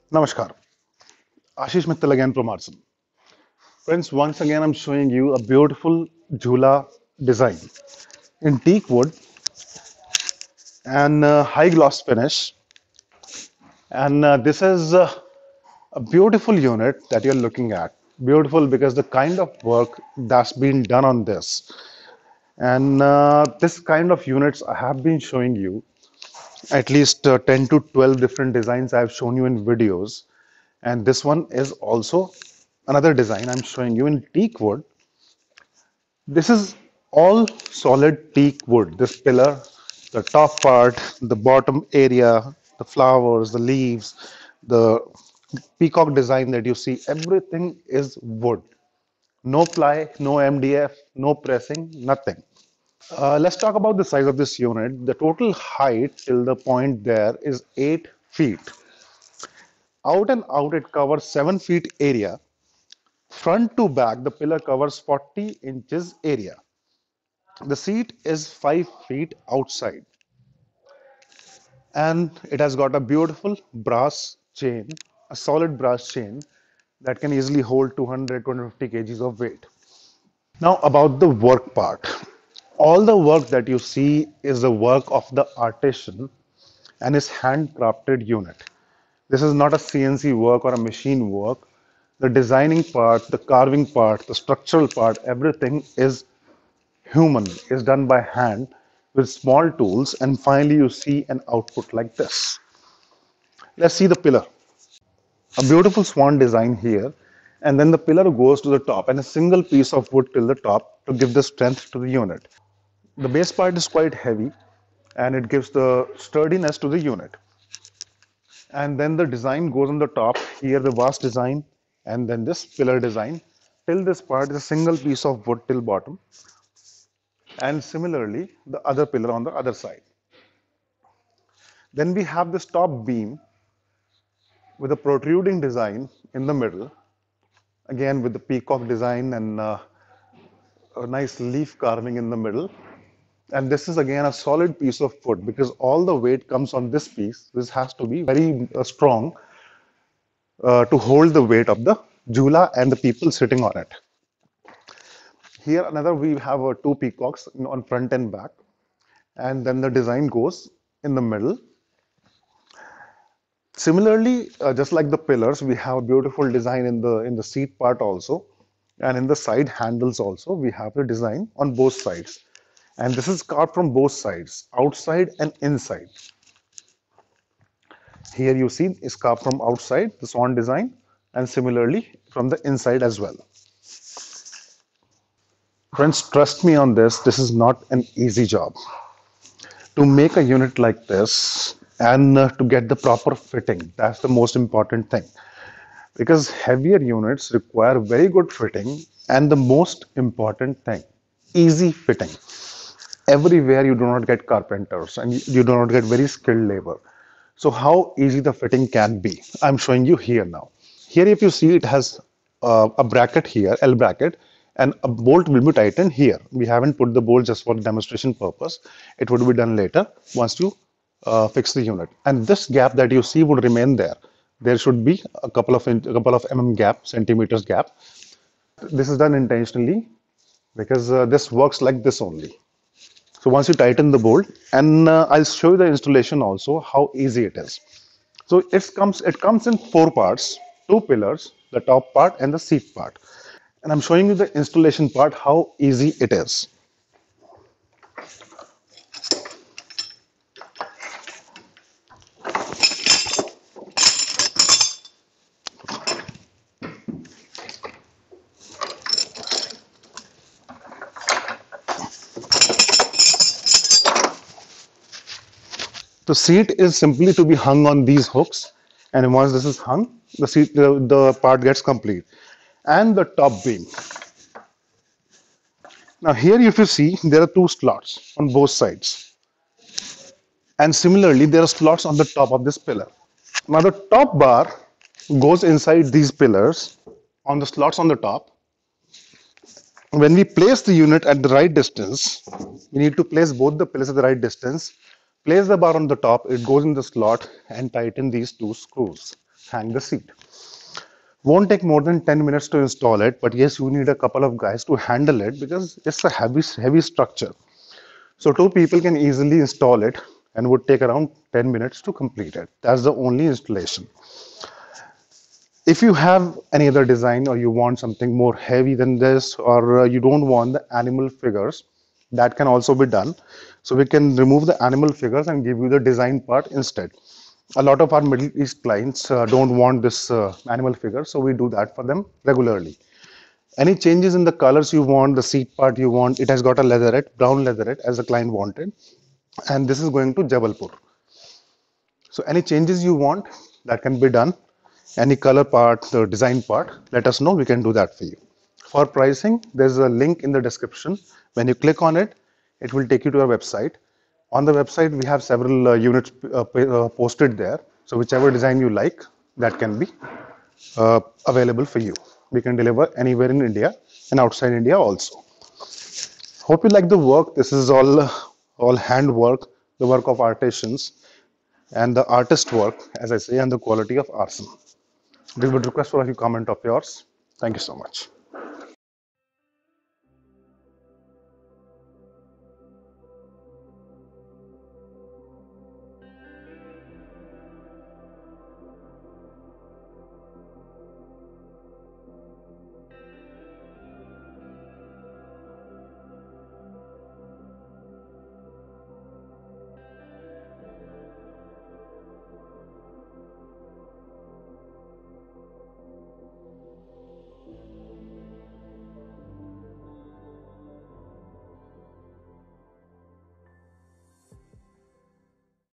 Namaskar, Ashish Mittal again from Arson. Friends, once again I'm showing you a beautiful Jhula design in teak wood and high gloss finish. And this is a beautiful unit that you're looking at. Beautiful because the kind of work that's been done on this. And this kind of units I have been showing you at least 10 to 12 different designs I've shown you in videos. And this one is also another design I'm showing you in teak wood. This is all solid teak wood. This pillar, the top part, the bottom area, the flowers, the leaves, the peacock design that you see, everything is wood. No ply, no MDF, no pressing, nothing. Let's talk about the size of this unit. The total height till the point there is 8 feet. Out and out, it covers 7 feet area. Front to back, the pillar covers 40 inches area. The seat is 5 feet outside and it has got a beautiful brass chain, a solid brass chain that can easily hold 200 250 kgs of weight. Now, about the work part. All the work that you see is the work of the artisan and his handcrafted unit. This is not a CNC work or a machine work. The designing part, the carving part, the structural part, everything is human, is done by hand with small tools, and finally you see an output like this. Let's see the pillar. A beautiful swan design here, and then the pillar goes to the top and a single piece of wood till the top to give the strength to the unit. The base part is quite heavy and it gives the sturdiness to the unit. And then the design goes on the top, here the vast design, and then this pillar design. Till this part is a single piece of wood till bottom, and similarly the other pillar on the other side. Then we have this top beam with a protruding design in the middle, again with the peacock design and a nice leaf carving in the middle. And this is again a solid piece of wood because all the weight comes on this piece. This has to be very strong to hold the weight of the jhula and the people sitting on it. Here another we have two peacocks on front and back, and then the design goes in the middle. Similarly, just like the pillars, we have a beautiful design in the seat part also, and in the side handles also, we have the design on both sides. And this is carved from both sides, outside and inside. Here you see is carved from outside, the swan design, and similarly from the inside as well. Friends, trust me on this, this is not an easy job. To make a unit like this and to get the proper fitting, that's the most important thing. Because heavier units require very good fitting and the most important thing, easy fitting. Everywhere you do not get carpenters and you do not get very skilled labor. So how easy the fitting can be, I'm showing you here now. Here if you see it has a bracket here, L bracket, and a bolt will be tightened here. We haven't put the bolt just for demonstration purpose. It would be done later once you fix the unit. And this gap that you see would remain there. There should be a couple of gap, centimeters gap. This is done intentionally because this works like this only. So once you tighten the bolt, and I'll show you the installation also how easy it is. So it comes in four parts, two pillars, the top part and the seat part. And I'm showing you the installation part, how easy it is. The seat is simply to be hung on these hooks, and once this is hung, the part gets complete. And the top beam. Now here if you see, there are two slots on both sides. And similarly, there are slots on the top of this pillar. Now the top bar goes inside these pillars on the slots on the top. When we place the unit at the right distance, we need to place both the pillars at the right distance. Place the bar on the top, it goes in the slot and tighten these two screws. hang the seat. Won't take more than 10 minutes to install it, but yes, you need a couple of guys to handle it because it's a heavy structure. So two people can easily install it and would take around 10 minutes to complete it. That's the only installation. If you have any other design or you want something more heavy than this, or you don't want the animal figures, that can also be done. So we can remove the animal figures and give you the design part instead. A lot of our Middle East clients don't want this animal figure, so we do that for them regularly. Any changes in the colors you want, the seat part you want, it has got a leatherette, brown leatherette as the client wanted, and this is going to Jabalpur. So any changes you want, that can be done. Any color part, the design part, let us know, we can do that for you. For pricing, there's a link in the description. When you click on it, it will take you to our website. On the website, we have several units posted there. So whichever design you like, that can be available for you. We can deliver anywhere in India and outside India also. Hope you like the work. This is all hand work, the work of artisans and the artist work, as I say, and the quality of arson. This would request for a few comment of yours. Thank you so much.